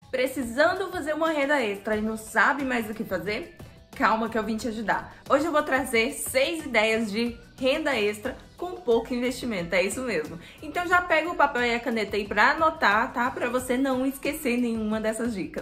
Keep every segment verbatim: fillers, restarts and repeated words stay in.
Precisando fazer uma renda extra e não sabe mais o que fazer? Calma que eu vim te ajudar. Hoje eu vou trazer seis ideias de renda extra com pouco investimento, é isso mesmo. Então já pega o papel e a caneta aí para anotar, tá? Para você não esquecer nenhuma dessas dicas.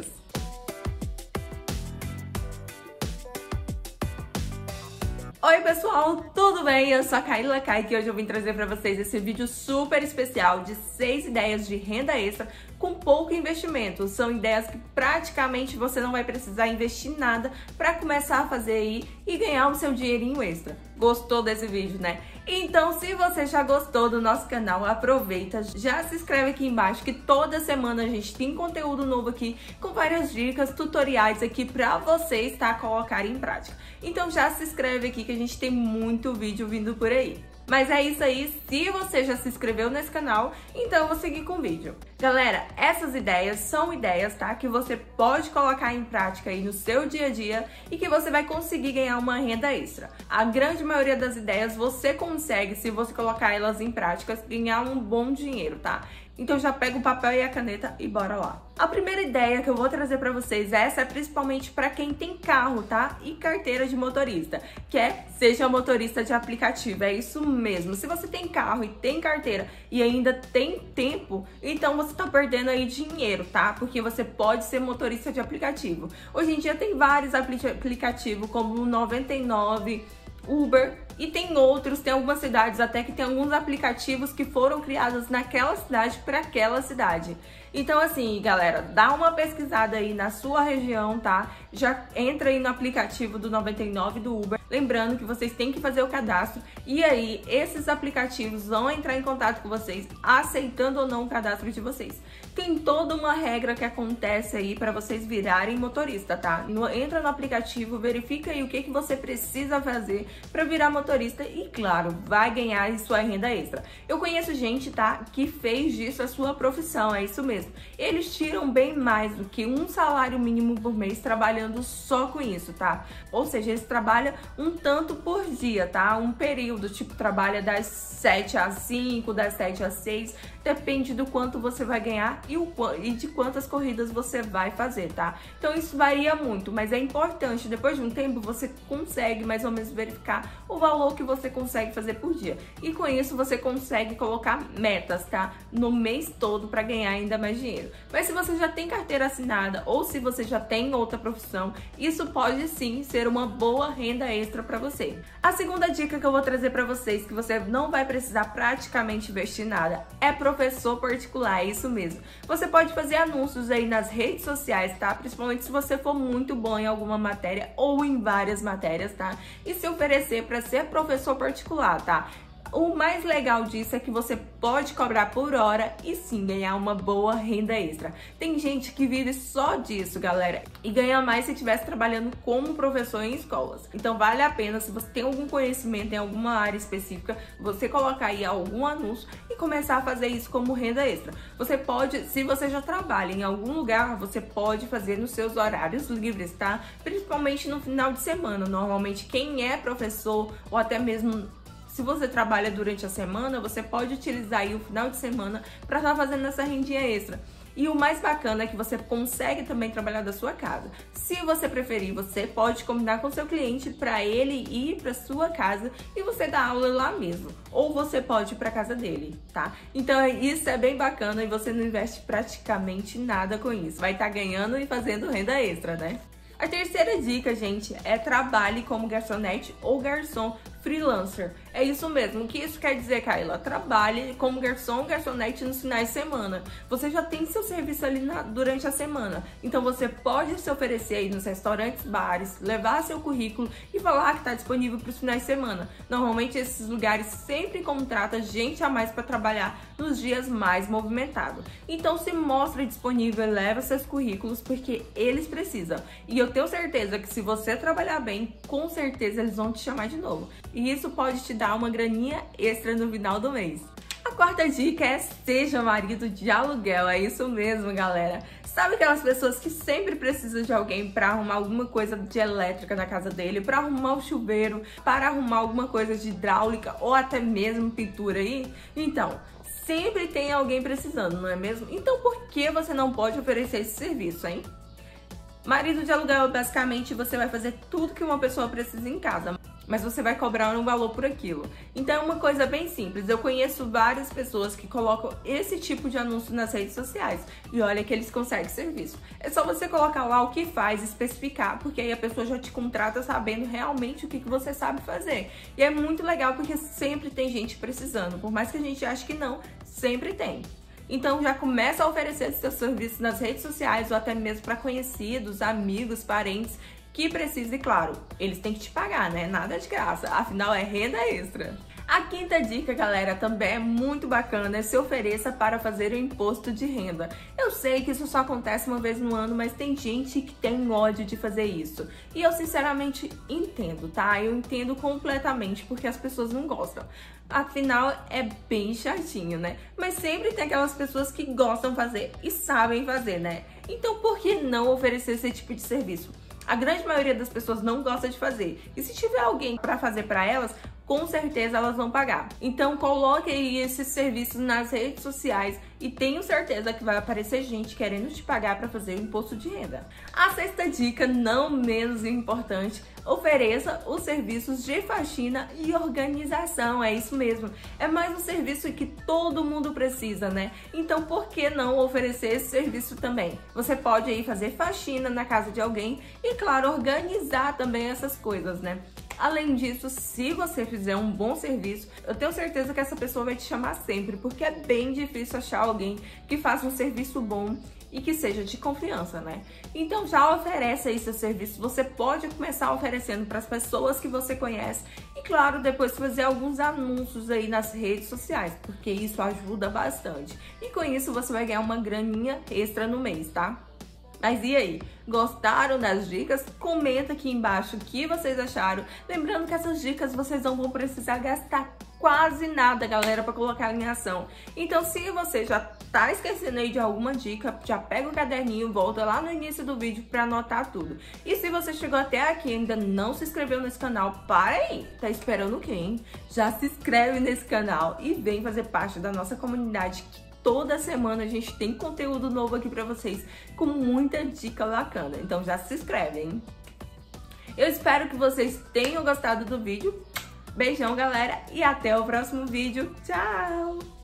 Oi pessoal, tudo bem? Eu sou a Kaila Kai e hoje eu vim trazer para vocês esse vídeo super especial de seis ideias de renda extra com pouco investimento. São ideias que praticamente você não vai precisar investir nada para começar a fazer aí e ganhar o seu dinheirinho extra. Gostou desse vídeo, né? Então, se você já gostou do nosso canal, aproveita, já se inscreve aqui embaixo que toda semana a gente tem conteúdo novo aqui com várias dicas, tutoriais aqui para vocês, tá, colocarem em prática. Então já se inscreve aqui que a gente tem muito vídeo vindo por aí. Mas é isso aí, se você já se inscreveu nesse canal, então eu vou seguir com o vídeo. Galera, essas ideias são ideias, tá? Que você pode colocar em prática aí no seu dia a dia e que você vai conseguir ganhar uma renda extra. A grande maioria das ideias você consegue, se você colocar elas em prática, ganhar um bom dinheiro, tá? Então já pega o papel e a caneta e bora lá. A primeira ideia que eu vou trazer para vocês, essa é principalmente para quem tem carro, tá? E carteira de motorista, que é seja motorista de aplicativo, é isso mesmo. Se você tem carro e tem carteira e ainda tem tempo, então você tá perdendo aí dinheiro, tá? Porque você pode ser motorista de aplicativo. Hoje em dia tem vários aplicativos como o noventa e nove, Uber, e tem outros, tem algumas cidades até que tem alguns aplicativos que foram criados naquela cidade para aquela cidade. Então assim, galera, dá uma pesquisada aí na sua região, tá? Já entra aí no aplicativo do noventa e nove do Uber, lembrando que vocês têm que fazer o cadastro e aí esses aplicativos vão entrar em contato com vocês, aceitando ou não o cadastro de vocês. Tem toda uma regra que acontece aí para vocês virarem motorista, tá? Entra no aplicativo, verifica aí o que que você precisa fazer para virar motorista e, claro, vai ganhar sua renda extra. Eu conheço gente, tá, que fez disso a sua profissão, é isso mesmo. Eles tiram bem mais do que um salário mínimo por mês trabalhando só com isso, tá? Ou seja, eles trabalham um tanto por dia, tá? Um período, tipo, trabalha das sete às cinco, das sete às seis, depende do quanto você vai ganhar e, o, e de quantas corridas você vai fazer, tá? Então isso varia muito, mas é importante, depois de um tempo você consegue mais ou menos verificar o valor que você consegue fazer por dia. E com isso você consegue colocar metas, tá? No mês todo para ganhar ainda mais dinheiro. Mas se você já tem carteira assinada ou se você já tem outra profissão, isso pode sim ser uma boa renda extra para você. A segunda dica que eu vou trazer para vocês, que você não vai precisar praticamente investir nada, é professor particular, é isso mesmo. Você pode fazer anúncios aí nas redes sociais, tá? Principalmente se você for muito bom em alguma matéria ou em várias matérias, tá? E se oferecer para ser professor particular, tá? O mais legal disso é que você pode cobrar por hora e sim ganhar uma boa renda extra. Tem gente que vive só disso, galera, e ganha mais se estivesse trabalhando como professor em escolas. Então vale a pena, se você tem algum conhecimento em alguma área específica, você colocar aí algum anúncio e começar a fazer isso como renda extra. Você pode, se você já trabalha em algum lugar, você pode fazer nos seus horários livres, tá? Principalmente no final de semana. Normalmente quem é professor ou até mesmo se você trabalha durante a semana, você pode utilizar aí o final de semana para estar fazendo essa rendinha extra. E o mais bacana é que você consegue também trabalhar da sua casa. Se você preferir, você pode combinar com seu cliente para ele ir para sua casa e você dar aula lá mesmo. Ou você pode ir para casa dele, tá? Então isso é bem bacana e você não investe praticamente nada com isso. Vai estar ganhando e fazendo renda extra, né? A terceira dica, gente, é trabalhe como garçonete ou garçom freelancer. É isso mesmo. O que isso quer dizer, Kaila? Trabalhe como garçom ou garçonete nos finais de semana. Você já tem seu serviço ali na, durante a semana. Então você pode se oferecer aí nos restaurantes, bares, levar seu currículo e falar que está disponível para os finais de semana. Normalmente esses lugares sempre contratam gente a mais para trabalhar nos dias mais movimentados. Então se mostre disponível e leva seus currículos porque eles precisam. E eu tenho certeza que se você trabalhar bem, com certeza eles vão te chamar de novo. E isso pode te dar uma graninha extra no final do mês. A quarta dica é seja marido de aluguel, é isso mesmo, galera. Sabe aquelas pessoas que sempre precisam de alguém para arrumar alguma coisa de elétrica na casa dele, para arrumar o chuveiro, para arrumar alguma coisa de hidráulica ou até mesmo pintura aí? Então, sempre tem alguém precisando, não é mesmo? Então por que você não pode oferecer esse serviço, hein? Marido de aluguel, basicamente, você vai fazer tudo que uma pessoa precisa em casa, mas você vai cobrar um valor por aquilo. Então é uma coisa bem simples. Eu conheço várias pessoas que colocam esse tipo de anúncio nas redes sociais e olha que eles conseguem serviço. É só você colocar lá o que faz, especificar, porque aí a pessoa já te contrata sabendo realmente o que que você sabe fazer. E é muito legal porque sempre tem gente precisando, por mais que a gente ache que não, sempre tem. Então já começa a oferecer seus serviços nas redes sociais ou até mesmo para conhecidos, amigos, parentes que precisam, e claro, eles têm que te pagar, né? Nada de graça, afinal é renda extra. A quinta dica, galera, também é muito bacana, é se ofereça para fazer o imposto de renda. Eu sei que isso só acontece uma vez no ano, mas tem gente que tem ódio de fazer isso. E eu sinceramente entendo, tá? Eu entendo completamente porque as pessoas não gostam. Afinal, é bem chatinho, né? Mas sempre tem aquelas pessoas que gostam de fazer e sabem fazer, né? Então por que não oferecer esse tipo de serviço? A grande maioria das pessoas não gosta de fazer. E se tiver alguém para fazer para elas, com certeza elas vão pagar. Então coloque aí esses serviços nas redes sociais e tenho certeza que vai aparecer gente querendo te pagar para fazer o imposto de renda. A sexta dica, não menos importante, ofereça os serviços de faxina e organização. É isso mesmo, é mais um serviço que todo mundo precisa, né? Então por que não oferecer esse serviço também? Você pode aí fazer faxina na casa de alguém e, claro, organizar também essas coisas, né? Além disso, se você fizer um bom serviço, eu tenho certeza que essa pessoa vai te chamar sempre, porque é bem difícil achar alguém que faça um serviço bom e que seja de confiança, né? Então já oferece aí seu serviço, você pode começar oferecendo para as pessoas que você conhece e, claro, depois fazer alguns anúncios aí nas redes sociais, porque isso ajuda bastante. E com isso você vai ganhar uma graninha extra no mês, tá? Mas e aí? Gostaram das dicas? Comenta aqui embaixo o que vocês acharam. Lembrando que essas dicas vocês não vão precisar gastar quase nada, galera, para colocar em ação. Então, se você já tá esquecendo aí de alguma dica, já pega o caderninho, volta lá no início do vídeo para anotar tudo. E se você chegou até aqui e ainda não se inscreveu nesse canal, para aí! Tá esperando o quê, hein? Já se inscreve nesse canal e vem fazer parte da nossa comunidade, que toda semana a gente tem conteúdo novo aqui pra vocês, com muita dica bacana. Então já se inscreve, hein? Eu espero que vocês tenham gostado do vídeo. Beijão, galera, e até o próximo vídeo. Tchau!